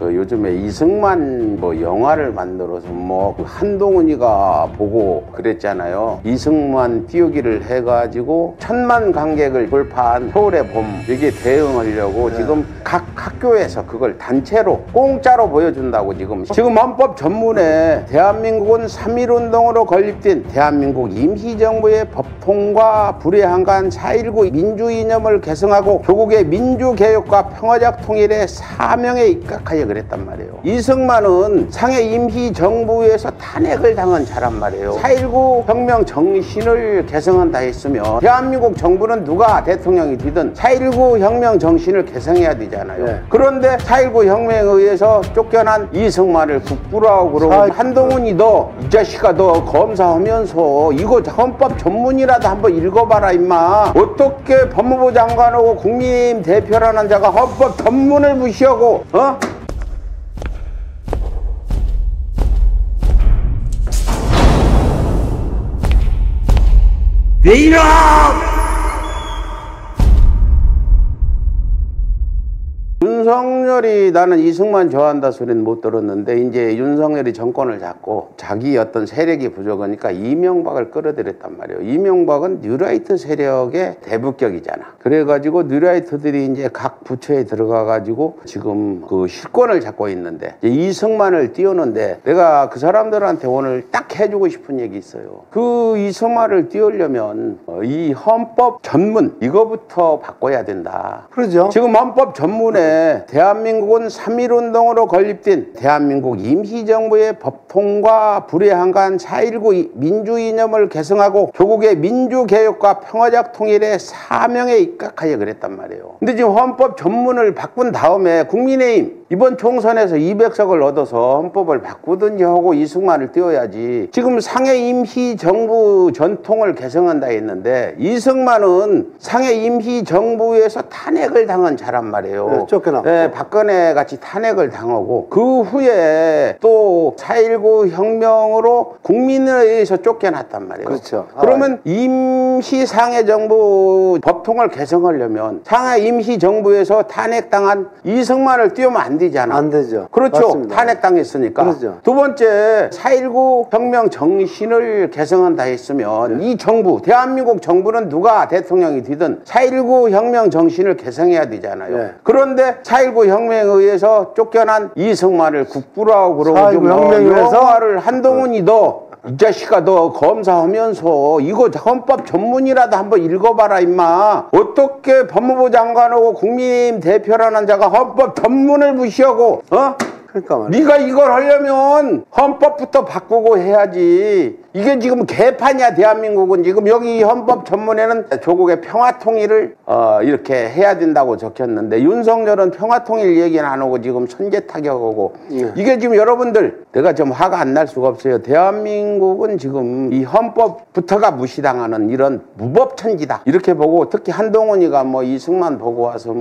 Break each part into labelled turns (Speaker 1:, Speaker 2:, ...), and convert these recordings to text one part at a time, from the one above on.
Speaker 1: 그 요즘에 이승만 뭐 영화를 만들어서 뭐 한동훈이가 보고 그랬잖아요. 이승만 띄우기를 해가지고 1000만 관객을 돌파한 서울의 봄, 이게 대응하려고 지금 각 학교에서 그걸 단체로 공짜로 보여준다고 지금 헌법 전문에 대한민국은 3.1운동으로 건립된 대한민국 임시정부의 법통과 불의한간 4.19 민주이념을 개성하고 조국의 민주개혁과 평화적 통일의 사명에 입각하여 그랬단 말이에요. 이승만은 상해 임시정부에서 탄핵을 당한 자란 말이에요. 4.19 혁명 정신을 개성한다 했으면 대한민국 정부는 누가 대통령이 되든 4.19 혁명 정신을 개성해야 되잖아요. 그런데 4.19 혁명에 의해서 쫓겨난 이승만을 국부라고 그러고 한동훈이 너 이 자식아 너 검사하면서 이거 헌법 전문이라도 한번 읽어봐라 임마. 어떻게 법무부 장관하고 국민의힘 대표라는 자가 헌법 전문을 무시하고 왜 이러! 윤석열이 나는 이승만 좋아한다 소리는 못 들었는데 이제 윤석열이 정권을 잡고 자기 어떤 세력이 부족하니까 이명박을 끌어들였단 말이에요. 이명박은 뉴라이트 세력의 대부격이잖아. 그래가지고 뉴라이트들이 이제 각 부처에 들어가가지고 지금 그 실권을 잡고 있는데 이승만을 띄우는데 내가 그 사람들한테 오늘 딱 해주고 싶은 얘기 있어요. 그 이승만을 띄우려면 이 헌법 전문 이거부터 바꿔야 된다.
Speaker 2: 그러죠.
Speaker 1: 지금 헌법 전문에 대한민국은 3.1운동으로 건립된 대한민국 임시정부의 법통과 불의한간 4.19 민주이념을 개성하고 조국의 민주개혁과 평화적 통일의 사명에 입각하여 그랬단 말이에요. 근데 지금 헌법 전문을 바꾼 다음에 국민의힘 이번 총선에서 200석을 얻어서 헌법을 바꾸든지 하고 이승만을 띄워야지. 지금 상해 임시정부 전통을 개성한다 했는데 이승만은 상해 임시정부에서 탄핵을 당한 자란 말이에요. 네, 박근혜 같이 탄핵을 당하고 그 후에 또 4.19 혁명으로 국민에 의해서 쫓겨났단 말이에요.
Speaker 2: 그렇죠.
Speaker 1: 그러면 임시 상해 정부 법통을 개성하려면 상해 임시정부에서 탄핵당한 이승만을 띄우면 안 되잖아.
Speaker 2: 안 되죠.
Speaker 1: 그렇죠.
Speaker 2: 맞습니다.
Speaker 1: 탄핵당했으니까.
Speaker 2: 그렇죠.
Speaker 1: 두 번째 4.19 혁명 정신을 개성한다 했으면 이 정부 대한민국 정부는 누가 대통령이 되든 4.19 혁명 정신을 개성해야 되잖아요. 그런데 4.19 혁명에 의해서 쫓겨난 이승만을 국부라고 그러고
Speaker 2: 4.19 혁명에 의해서
Speaker 1: 영화를 한동훈이 너 이 자식아 너 검사하면서 이거 헌법 전문이라도 한번 읽어봐라 임마. 어떻게 법무부 장관하고 국민의힘 대표라는 자가 헌법 전문을 무시하고
Speaker 2: 그러니까 말이야.
Speaker 1: 네가 이걸 하려면 헌법부터 바꾸고 해야지. 이게 지금 개판이야. 대한민국은 지금 여기 헌법 전문에는 조국의 평화통일을 이렇게 해야 된다고 적혔는데 윤석열은 평화통일 얘기는 안 하고 지금 선제타격하고 이게 지금 여러분들 내가 좀 화가 안 날 수가 없어요. 대한민국은 지금 이 헌법부터가 무시당하는 이런 무법천지다 이렇게 보고 특히 한동훈이가 뭐 이승만 보고 와서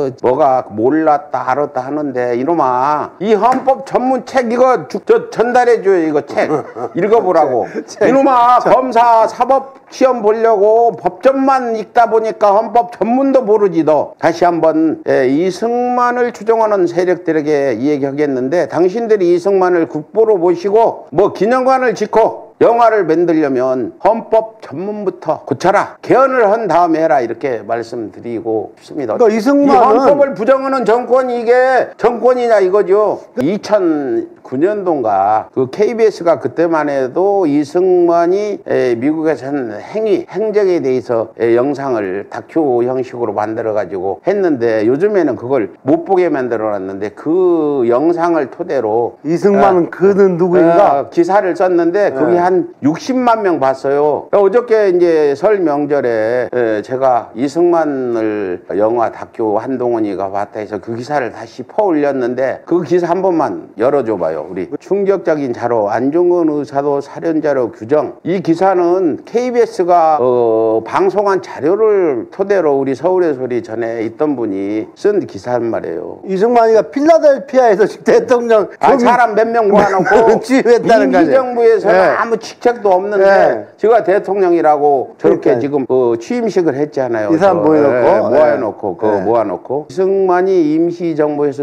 Speaker 1: 뭐가 몰랐다 알았다 하는데 이놈아 이 헌법 전문 책 이거 전달해줘요. 이거 책 읽어보라고. 이놈아 검사 사법 시험 보려고 법전만 읽다 보니까 헌법 전문도 모르지 너. 다시 한번 이승만을 추종하는 세력들에게 이야기하겠는데 당신들이 이승만을 국보로 모시고 뭐 기념관을 짓고 영화를 만들려면 헌법 전문부터 고쳐라. 개헌을 한 다음에 해라. 이렇게 말씀드리고 싶습니다.
Speaker 2: 그러니까 이승만은
Speaker 1: 이 헌법을 부정하는 정권이 이게 정권이냐 이거죠. 2009년도인가 그 KBS가 그때만 해도 이승만이 미국에서 한 행적에 대해서 영상을 다큐 형식으로 만들어가지고 했는데 요즘에는 그걸 못 보게 만들어놨는데 그 영상을 토대로
Speaker 2: 이승만은 그는 누구인가?
Speaker 1: 기사를 썼는데 그게 한 60만 명 봤어요. 어저께 이제 설 명절에 제가 이승만을 영화 다큐 한동훈이가 봤다 해서 그 기사를 다시 퍼올렸는데 그 기사 한 번만 열어줘봐요. 우리 충격적인 자료 안중근 의사도 살인자로 규정. 이 기사는 KBS가 방송한 자료를 토대로 우리 서울의 소리 전에 있던 분이 쓴 기사란 말이에요.
Speaker 2: 이승만이가 필라델피아에서 대통령
Speaker 1: 사람 몇 명 모아놓고 임시정부에서는 아무 직책도 없는데 제가 대통령이라고 저렇게 지금 취임식을 했잖아요.
Speaker 2: 이 사람 모아놓고
Speaker 1: 모아놓고 이승만이 임시정부에서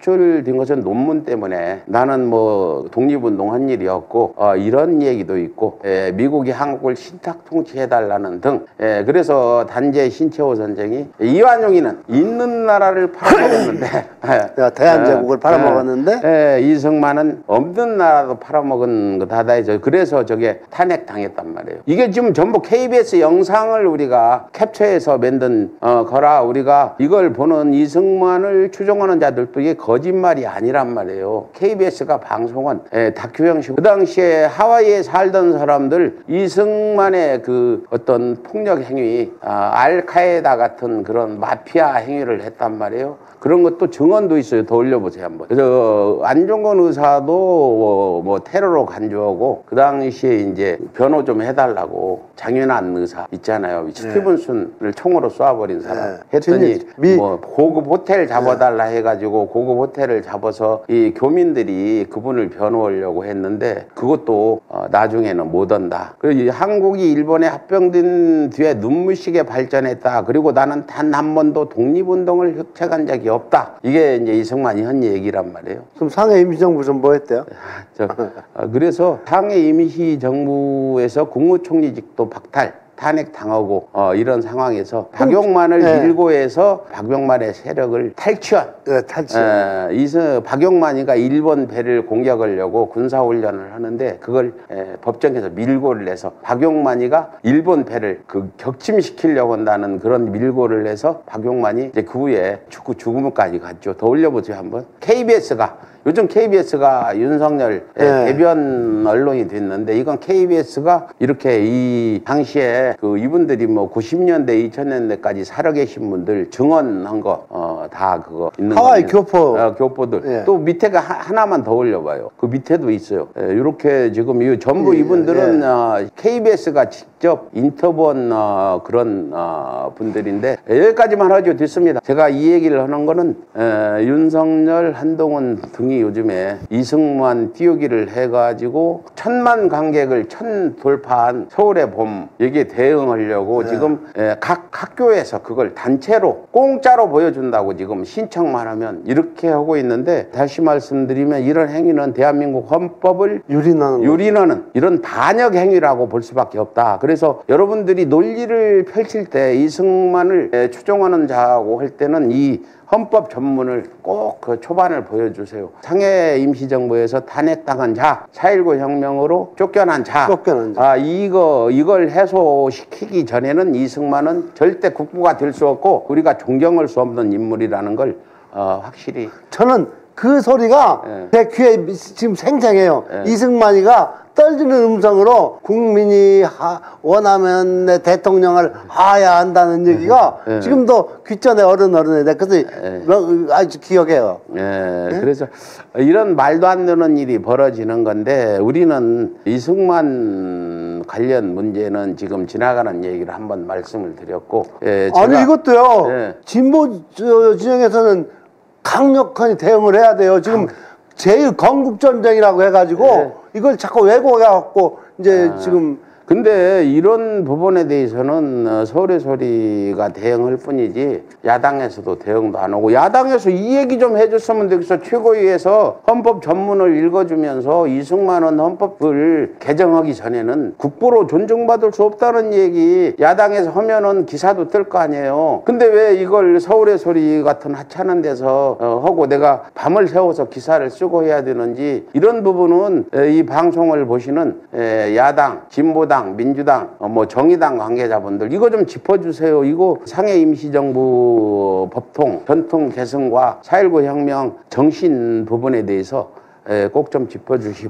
Speaker 1: 속출된 것은 논문 때문에 나는 뭐 독립운동한 일이었고 이런 얘기도 있고 미국이 한국을 신탁 통치해달라는 등 그래서 단재 신채호 선생이 이완용이는 있는 나라를 팔아먹었는데
Speaker 2: 대한제국을 팔아먹었는데
Speaker 1: 이승만은 없는 나라도 팔아먹은 거 다다해서 그래서 저게 탄핵당했단 말이에요. 이게 지금 전부 KBS 영상을 우리가 캡처해서 만든 거라 우리가 이걸 보는 이승만을 추종하는 자들도 이게 거짓말이 아니란 말이에요. KBS가 방송한 다큐 형식 그 당시에 하와이에 살던 사람들 이승만의 그 어떤 폭력 행위 알카에다 같은 그런 마피아 행위를 했단 말이에요. 그런 것도 증언도 있어요. 더 올려보세요 한번. 그래서 안종건 의사도 뭐 테러로 간주하고 그 당시에 이제 변호 좀 해달라고 장윤환 의사 있잖아요. 스티븐슨을 총으로 쏴버린 사람 했더니 뭐 고급 호텔 잡아달라 해가지고 고급 호텔을 잡아서 이 교민들이 그분을 변호하려고 했는데 그것도 나중에는 못 한다. 그리고 이 한국이 일본에 합병된 뒤에 눈물시게 발전했다. 그리고 나는 단 한 번도 독립운동을 획책한 적이 없다. 이게 이제 이승만이 한 얘기란 말이에요.
Speaker 2: 그럼 상해 임시정부 좀 뭐 했대요?
Speaker 1: 그래서 상해 임시정부에서 국무총리직도 박탈. 탄핵당하고 이런 상황에서 박용만을 밀고 해서 박용만의 세력을 탈취한 박용만이가 일본 배를 공격하려고 군사훈련을 하는데 그걸 법정에서 밀고를 해서 박용만이가 일본 배를 격침시키려고 한다는 그런 밀고를 해서 박용만이 이제 그 후에 죽음까지 갔죠. 더 올려보세요 한번. 요즘 KBS가 윤석열 대변 언론이 됐는데 이건 KBS가 이렇게 이 당시에 이분들이 뭐 90년대 2000년대까지 살아계신 분들 증언한 거 다 그거 있는
Speaker 2: 하와이
Speaker 1: 겁니다. 교포들 또 밑에가 하나만 더 올려봐요. 그 밑에도 있어요. 이렇게 지금 전부 이분들은 KBS가 직접 인터뷰한 그런 분들인데 여기까지만 하죠. 됐습니다. 제가 이 얘기를 하는 거는 윤석열, 한동훈 등이 요즘에 이승만 띄우기를 해가지고 1000만 관객을 돌파한 서울의 봄 여기에 대응하려고 지금 각 학교에서 그걸 단체로 공짜로 보여준다고 지금 신청만 하면 이렇게 하고 있는데 다시 말씀드리면 이런 행위는 대한민국 헌법을 유린하는 이런 반역 행위라고 볼 수밖에 없다. 그래서 여러분들이 논리를 펼칠 때 이승만을 추종하는 자하고 할 때는 이 헌법 전문을 꼭 그 초반을 보여주세요. 상해 임시정부에서 탄핵당한 자, 4.19 혁명으로 쫓겨난 자. 이걸 해소시키기 전에는 이승만은 절대 국부가 될 수 없고 우리가 존경할 수 없는 인물이라는 걸 확실히.
Speaker 2: 저는 그 소리가 제 귀에 지금 생생해요. 이승만이가 떨리는 음성으로 국민이 원하면 내 대통령을 하야 한다는 얘기가 지금도 귓전에 어른어른해. 그래서 아주 기억해요.
Speaker 1: 그래서 이런 말도 안 되는 일이 벌어지는 건데 우리는 이승만 관련 문제는 지금 지나가는 얘기를 한번 말씀을 드렸고
Speaker 2: 아니 이것도요. 진보 진영에서는 강력하게 대응을 해야 돼요. 지금 제일 건국전쟁이라고 해가지고 이걸 자꾸 왜곡해갖고 이제 지금.
Speaker 1: 근데 이런 부분에 대해서는 서울의 소리가 대응할 뿐이지 야당에서도 대응도 안 하고 야당에서 이 얘기 좀 해줬으면 되겠어. 최고위에서 헌법 전문을 읽어주면서 이승만은 헌법을 개정하기 전에는 국보로 존중받을 수 없다는 얘기 야당에서 하면은 기사도 뜰 거 아니에요. 근데 왜 이걸 서울의 소리 같은 하찮은 데서 하고 내가 밤을 새워서 기사를 쓰고 해야 되는지 이런 부분은 이 방송을 보시는 야당, 진보당 민주당, 뭐 정의당 관계자분들 이거 좀 짚어주세요. 이거 상해 임시정부 법통, 전통 계승과 4.19 혁명 정신 부분에 대해서 꼭 좀 짚어주시고